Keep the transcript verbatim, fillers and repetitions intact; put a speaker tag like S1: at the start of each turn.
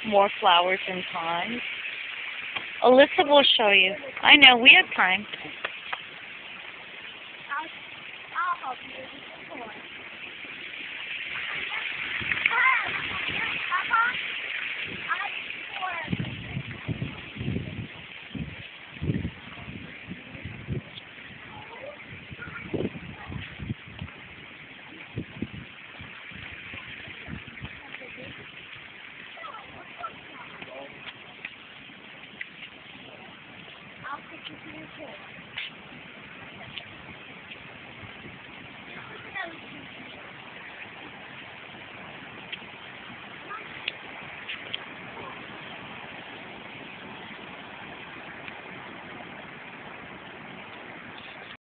S1: more flowers in time. Alyssa will show you. I know, we have time.
S2: I'll, I'll help you.